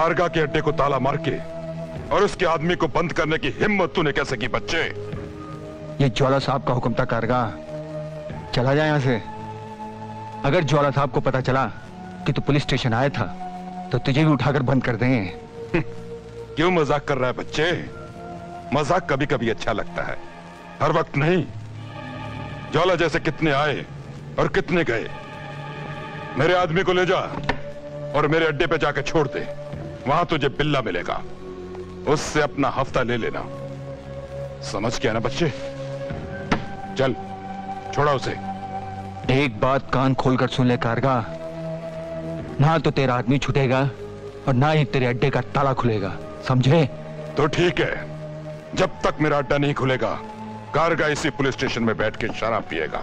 कारगा के अड्डे को ताला मार के और उसके आदमी को बंद करने की हिम्मत तूने कैसे की बच्चे? ये ज्वाला साहब का हुक्म था कारगा, चला जाए यहां से। अगर ज्वाला साहब को पता चला कि तू पुलिस स्टेशन आया था तो तुझे भी उठाकर बंद कर देंगे। क्यों मजाक कर रहा है बच्चे? मजाक कभी कभी अच्छा लगता है, हर वक्त नहीं। ज्वाला जैसे कितने आए और कितने गए। मेरे आदमी को ले जा और मेरे अड्डे पे जाकर छोड़ दे। वहां तुझे बिल्ला मिलेगा, उससे अपना हफ्ता ले लेना। समझ गया ना बच्चे? चल छोड़ा उसे। एक बात कान खोलकर सुन ले कारगा, ना तो तेरा आदमी छूटेगा और ना ही तेरे अड्डे का ताला खुलेगा, समझे? तो ठीक है, जब तक मेरा अड्डा नहीं खुलेगा कारगा इसी पुलिस स्टेशन में बैठ के शराब पिएगा।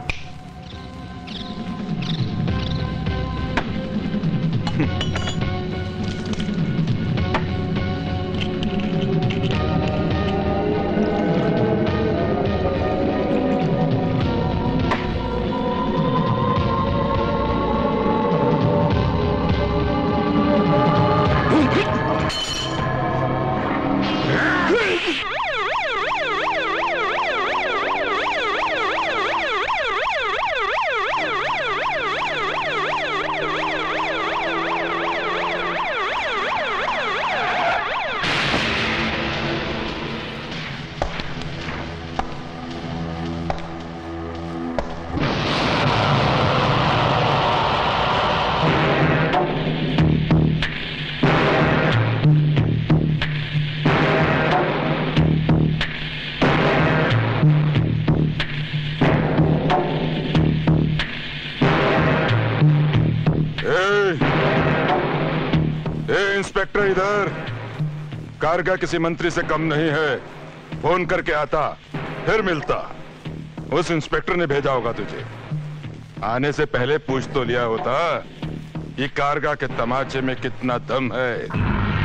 इंस्पेक्टर इधर। कारगा किसी मंत्री से कम नहीं है। फोन करके आता फिर मिलता। उस इंस्पेक्टर ने भेजा होगा तुझे। आने से पहले पूछ तो लिया होता कि कारगा के तमाचे में कितना दम है।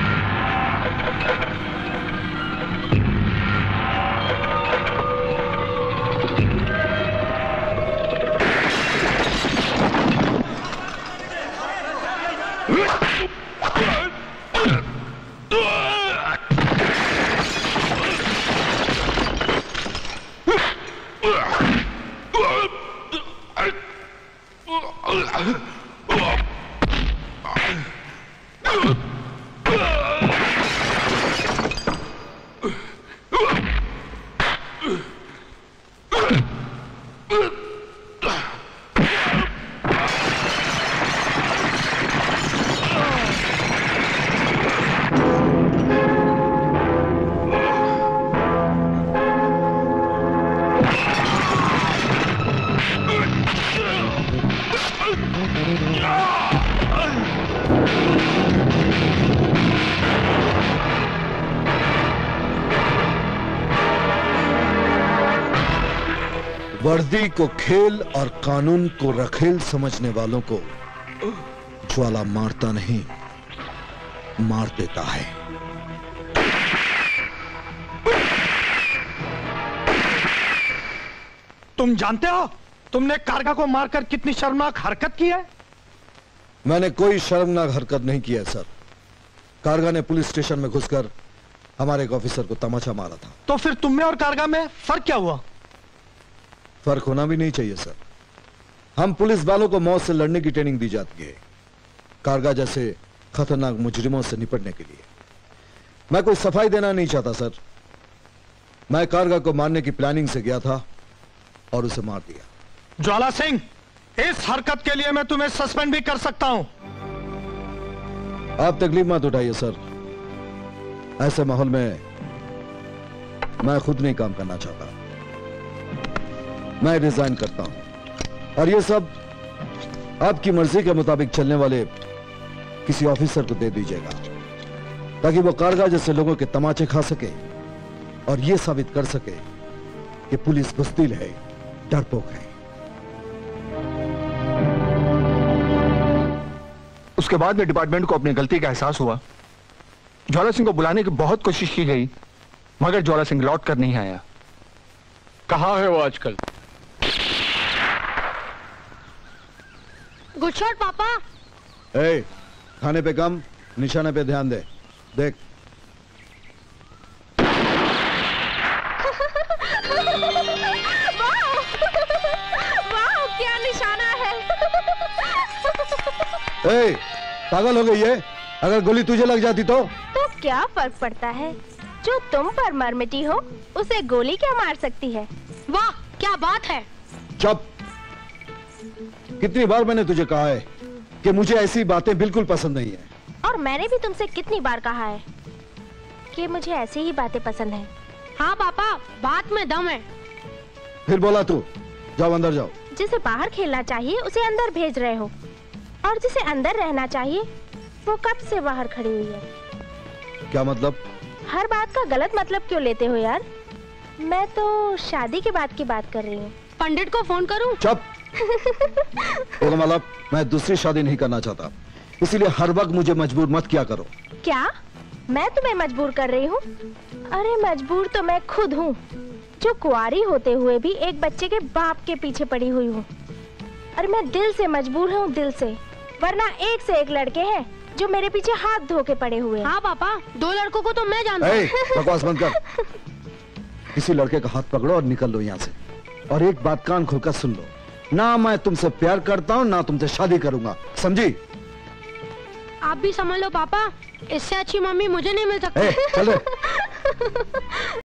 वर्दी को खेल और कानून को रखेल समझने वालों को ज्वाला मारता नहीं, मार देता है। तुम जानते हो तुमने कारगा को मारकर कितनी शर्मनाक हरकत की है? मैंने कोई शर्मनाक हरकत नहीं की है सर। कारगा ने पुलिस स्टेशन में घुसकर हमारे एक ऑफिसर को तमाचा मारा था। तो फिर तुम में और कारगा में फर्क क्या हुआ? फर्क होना भी नहीं चाहिए सर। हम पुलिस वालों को मौत से लड़ने की ट्रेनिंग दी जाती है, कारगा जैसे खतरनाक मुजरिमों से निपटने के लिए। मैं कोई सफाई देना नहीं चाहता सर। मैं कारगा को मारने की प्लानिंग से गया था और उसे मार दिया। ज्वाला सिंह, इस हरकत के लिए मैं तुम्हें सस्पेंड भी कर सकता हूं। आप तकलीफ मत उठाइए सर। ऐसे माहौल में मैं खुद नहीं काम करना चाहता। मैं रिजाइन करता हूं और यह सब आपकी मर्जी के मुताबिक चलने वाले किसी ऑफिसर को दे दीजिएगा, ताकि वो कारगा जैसे लोगों के तमाचे खा सके और यह साबित कर सके कि पुलिस बुज़दिल है, डरपोक है। उसके बाद में डिपार्टमेंट को अपनी गलती का एहसास हुआ। ज्वाला सिंह को बुलाने की बहुत कोशिश की गई, मगर ज्वाला सिंह लौट कर नहीं आया। कहाँ है वो आजकल? गुड शॉट पापा। ए, खाने पे कम निशाने पे ध्यान दे। देख, वाह, क्या निशाना है। ए, पागल हो गई है? अगर गोली तुझे लग जाती तो क्या फर्क पड़ता है? जो तुम पर मर मिटी हो उसे गोली क्या मार सकती है। वाह, क्या बात है। चुप। कितनी बार मैंने तुझे कहा है कि मुझे ऐसी बातें बिल्कुल पसंद नहीं है। और मैंने भी तुमसे कितनी बार कहा है कि मुझे ऐसी ही बातें पसंद है। हाँ पापा, बात में दम है। फिर बोला तू। जाओ अंदर जाओ। जिसे बाहर खेलना चाहिए उसे अंदर भेज रहे हो, और जिसे अंदर रहना चाहिए वो कब से बाहर खड़ी हुई है। क्या मतलब? हर बात का गलत मतलब क्यों लेते हो यार? मैं तो शादी के बाद की बात कर रही हूँ। पंडित को फोन करूँ? चुप। देखो मतलब, मैं दूसरी शादी नहीं करना चाहता, इसीलिए हर वक्त मुझे मजबूर मत किया करो। क्या मैं तुम्हें मजबूर कर रही हूँ? अरे मजबूर तो मैं खुद हूँ, जो कुंवारी होते हुए भी एक बच्चे के बाप के पीछे पड़ी हुई हूँ। अरे मैं दिल से मजबूर हूँ, दिल से। वरना एक से एक लड़के हैं जो मेरे पीछे हाथ धो के पड़े हुए। हाँ पापा, 2 लड़कों को तो मैं जानता हूँ। बकवास बंद कर। किसी लड़के का हाथ पकड़ो और निकल लो यहाँ से। और एक बात कान खोलकर सुन लो, ना मैं तुमसे प्यार करता हूँ ना तुमसे शादी करूंगा, समझी? आप भी समझ लो पापा, इससे अच्छी मम्मी मुझे नहीं मिल सकती। चल रे।